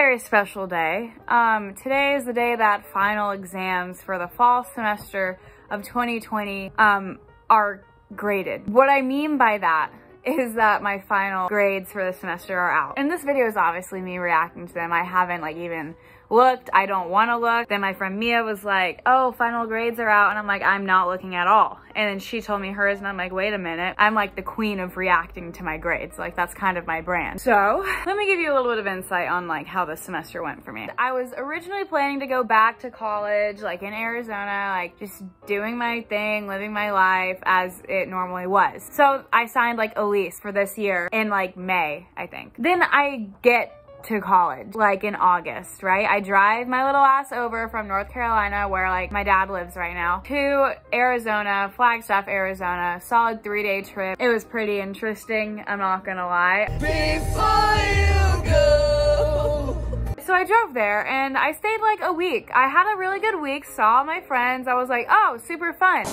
very special day. Today is the day that final exams for the fall semester of 2020 are graded. What I mean by that is that my final grades for the semester are out. And this video is obviously me reacting to them. I haven't even looked. I don't want to look. Then my friend Mia was like, oh, final grades are out. And I'm like, I'm not looking at all. And then she told me hers and I'm like, wait a minute. I'm like the queen of reacting to my grades. Like that's kind of my brand. So let me give you a little bit of insight on like how this semester went for me. I was originally planning to go back to college, like in Arizona, like just doing my thing, living my life as it normally was. So I signed like a lease for this year in like May, I think. Then I get to college like in August, right? I drive my little ass over from North Carolina, where like my dad lives right now, to Arizona, Flagstaff, Arizona. Solid 3-day trip. It was pretty interesting, I'm not gonna lie. Before you go. So I drove there and I stayed like a week. I had a really good week, saw my friends. I was like, oh, super fun.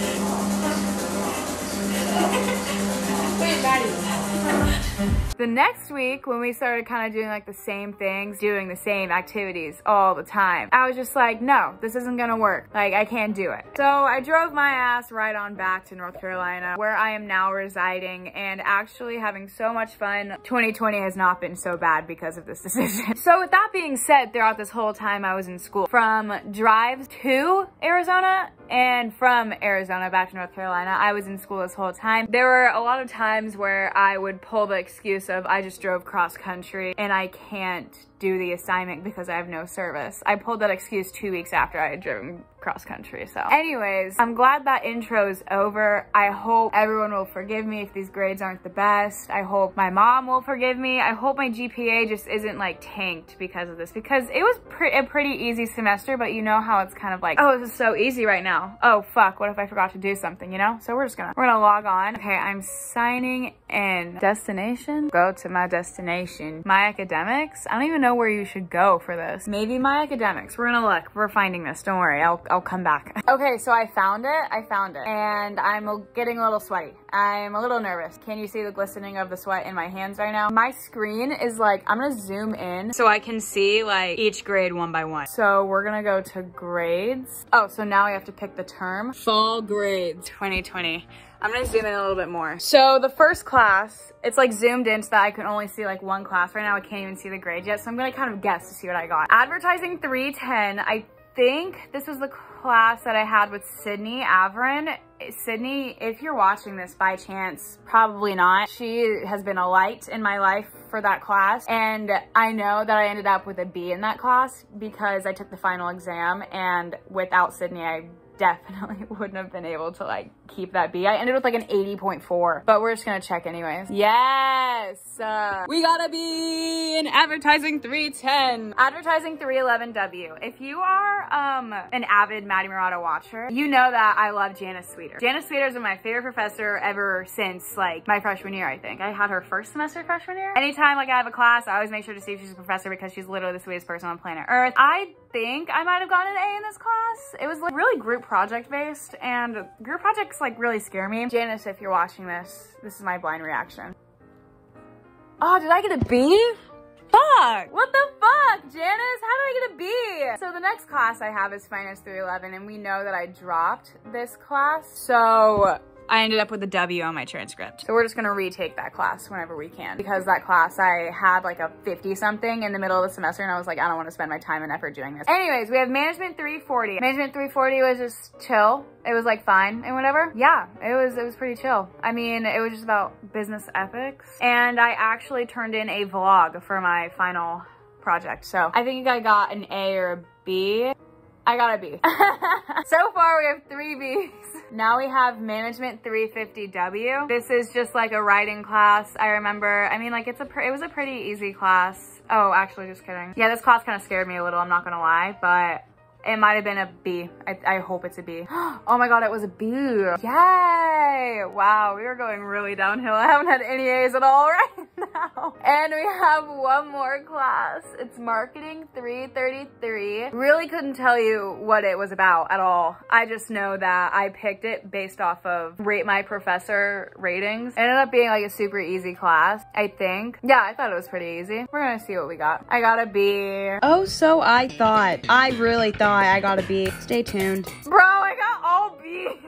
Wait, Maddie. The next week, when we started kind of doing like the same things, doing the same activities all the time, I was just like, no, this isn't gonna work. Like, I can't do it. So I drove my ass right on back to North Carolina, where I am now residing and actually having so much fun. 2020 has not been so bad because of this decision. So with that being said, throughout this whole time I was in school, from drives to Arizona and from Arizona back to North Carolina, I was in school this whole time. There were a lot of times where I would pull the excuse of I just drove cross country and I can't do the assignment because I have no service. I pulled that excuse 2 weeks after I had driven cross country. So anyways, I'm glad that intro is over. I hope everyone will forgive me if these grades aren't the best. I hope my mom will forgive me. I hope my GPA just isn't like tanked because of this, because it was a pretty easy semester, but you know how it's kind of like, oh, this is so easy right now. Oh fuck, what if I forgot to do something, you know? So we're gonna log on. Okay, I'm signing in. Destination, go to my destination. My academics, I don't even know where you should go for this. Maybe my academics. We're gonna look. We're finding this. Don't worry. I'll come back. Okay, so I found it. And I'm getting a little sweaty. I'm a little nervous. Can you see the glistening of the sweat in my hands right now? My screen is like, I'm gonna zoom in so I can see like each grade one by one. So we're gonna go to grades. Oh, so now we have to pick the term. Fall grades 2020. I'm gonna zoom in a little bit more. So the first class, it's like zoomed in so that I can only see like one class. Right now I can't even see the grade yet, so I'm gonna kind of guess to see what I got. Advertising 310, I think this was the class that I had with Sydney Averin. Sydney, if you're watching this by chance, probably not. She has been a light in my life for that class. And I know that I ended up with a B in that class because I took the final exam, and without Sydney, I definitely wouldn't have been able to like keep that B. I ended with like an 80.4, but we're just gonna check anyways. Yes, we got a B in advertising 310. Advertising 311W. If you are an avid Maddie Murata watcher, you know that I love Janice Sweeter. Janice Sweeter has been my favorite professor ever since like my freshman year, I think. I had her first semester freshman year. Anytime like I have a class, I always make sure to see if she's a professor because she's literally the sweetest person on planet Earth. I think I might have gotten an A in this class. It was like really group project based, and group projects like really scare me. Janice, if you're watching this is my blind reaction. Oh, did I get a B? Fuck! What the fuck, Janice? How did I get a B? So the next class I have is Finance 311, and we know that I dropped this class. So I ended up with a W on my transcript. So we're just gonna retake that class whenever we can, because that class I had like a 50 something in the middle of the semester, and I was like, I don't wanna spend my time and effort doing this. Anyways, we have Management 340. Management 340 was just chill. It was like fine and whatever. Yeah, it was pretty chill. I mean, it was just about business ethics. And I actually turned in a vlog for my final project. So I think I got an A or a B. I got a B. So far we have 3 Bs. Now we have Management 350W. This is just like a writing class. I remember, I mean like it was a pretty easy class. Oh, actually just kidding. Yeah, this class kind of scared me a little, I'm not gonna lie, but it might have been a B. I hope it's a B. Oh my God, it was a B. Yay! Wow, we are going really downhill. I haven't had any A's at all right now. And we have one more class. It's Marketing 333. Really couldn't tell you what it was about at all. I just know that I picked it based off of Rate My Professor ratings. It ended up being like a super easy class, I think. Yeah, I thought it was pretty easy. We're gonna see what we got. I got a B. Oh, so I thought. I really thought I got a B. Stay tuned. Bro, I got all B's.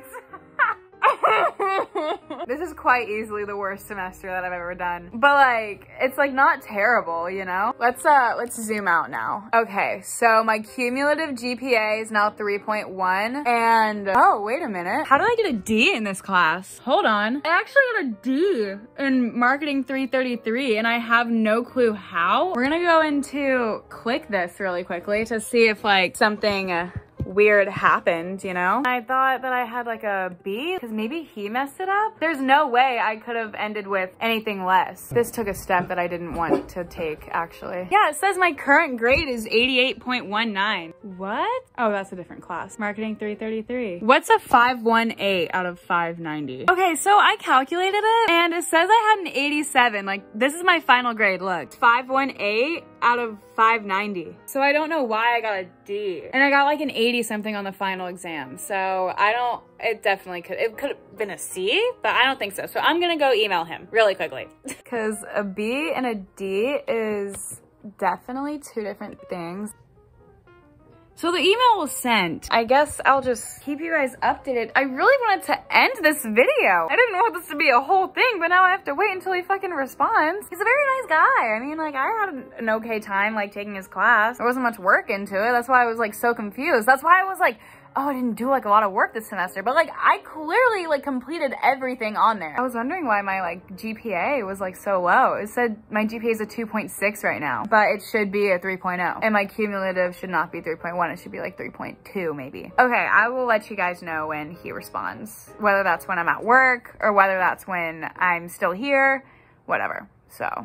This is quite easily the worst semester that I've ever done. But like, it's like not terrible, you know? Let's zoom out now. Okay, so my cumulative GPA is now 3.1 and oh, wait a minute. How did I get a D in this class? Hold on. I actually got a D in Marketing 333 and I have no clue how. We're gonna go into click this really quickly to see if like something weird happened, you know? I thought that I had like a B because maybe he messed it up. There's no way I could have ended with anything less. This took a step that I didn't want to take, actually. Yeah, it says my current grade is 88.19. What? Oh, that's a different class. Marketing 333. What's a 518 out of 590? Okay, so I calculated it and it says I had an 87. Like, this is my final grade, look. 518 out of 590. So I don't know why I got a D. And I got like an 80 something on the final exam. So it definitely it could have been a C, but I don't think so. So I'm gonna go email him really quickly. Cause a B and a D is definitely two different things. So the email was sent. I guess I'll just keep you guys updated. I really wanted to end this video. I didn't want this to be a whole thing, but now I have to wait until he fucking responds. He's a very nice guy. I mean, like, I had an okay time, like, taking his class. There wasn't much work into it. That's why I was, like, so confused. That's why I was like, oh, I didn't do like a lot of work this semester, but like I clearly like completed everything on there. I was wondering why my like GPA was like so low. It said my GPA is a 2.6 right now, but it should be a 3.0 and my cumulative should not be 3.1. It should be like 3.2 maybe. Okay, I will let you guys know when he responds, whether that's when I'm at work or whether that's when I'm still here, whatever. So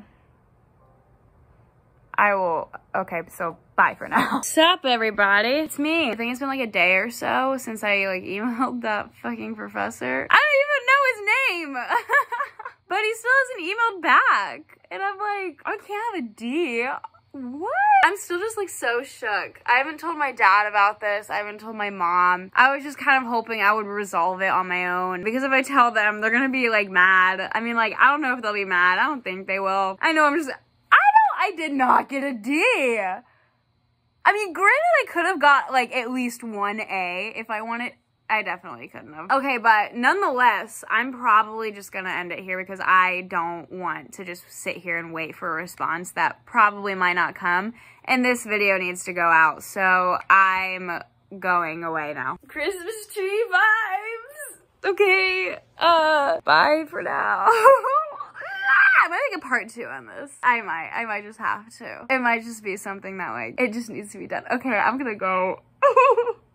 I will, okay, so bye for now. What's up, everybody? It's me. I think it's been like a day or so since I like emailed that fucking professor. I don't even know his name, but he still hasn't emailed back. And I'm like, I can't have a D. What? I'm still just like so shook. I haven't told my dad about this. I haven't told my mom. I was just kind of hoping I would resolve it on my own because if I tell them, they're gonna be like mad. I mean, like, I don't know if they'll be mad. I don't think they will. I know I did not get a D. I mean, granted, I could have got like at least one A if I wanted. I definitely couldn't have. Okay, but nonetheless, I'm probably just gonna end it here because I don't want to just sit here and wait for a response that probably might not come. And this video needs to go out, so I'm going away now. Christmas tree vibes. Okay, bye for now. I might make a part 2 on this. I might just have to. It might just be something that like, it just needs to be done. Okay, I'm gonna go.